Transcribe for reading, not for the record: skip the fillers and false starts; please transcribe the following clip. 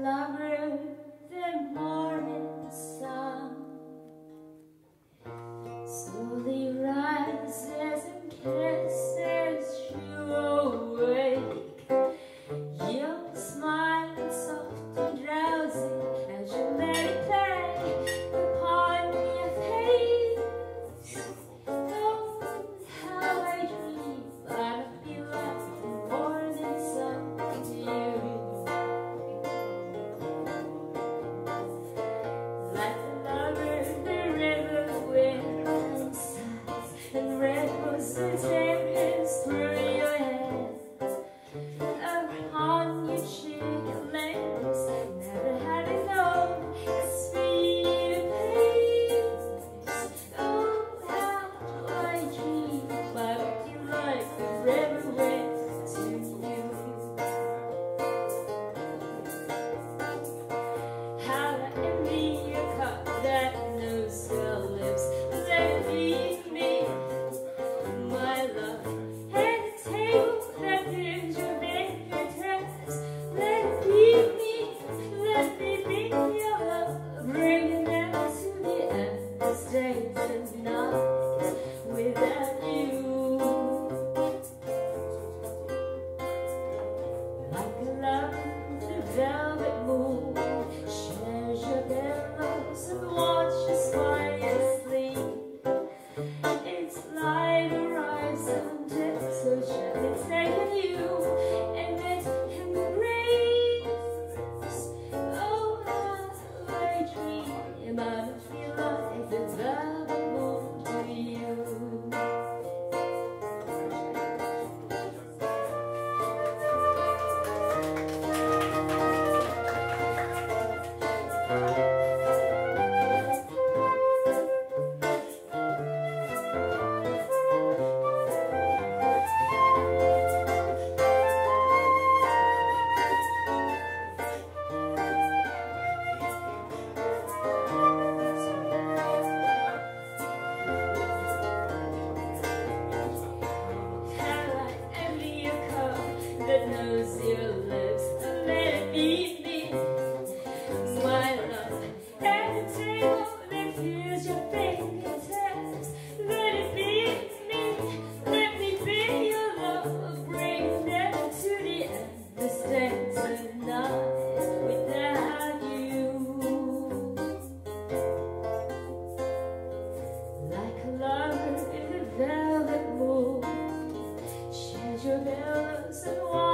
lover, the morning sun slowly rises and kisses you awake. Your smile is soft and drowsy as you let it play upon your face. Oh, how I dream, but I feel like the morning sun to you. Like a lover, the river wind sighs, and red roses hairpins through your hair. Upon your cheek lips, never had I known a sweeter place. Oh, how do I dream, but I feel like the river wind to you. How I envy your cup that knows your lips. Let it be me, my love, and a table that gives your fingertips. Let it be me, let me be your love, bringing them to the end of days and nights without you. Like a love, the velvet moon shares your pillows and watches while you sleep. Its light arrives on tips so gently taking you and it embrace. Oh, how I dream, I feel like the velvet moon to you. That knows your lips, let it be me, my love, and the table that feels your fingertips. Let it be me, let me be your love, bring them to the end, the days and nights without you. Like a lover in the velvet moon, shares your billows and